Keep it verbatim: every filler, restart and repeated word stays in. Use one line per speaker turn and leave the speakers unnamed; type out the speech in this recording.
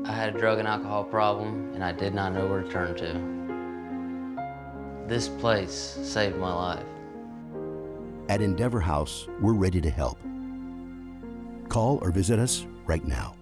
I had a drug and alcohol problem, and I did not know where to turn to. This place saved my life.
At Endeavor House, we're ready to help. Call or visit us right now.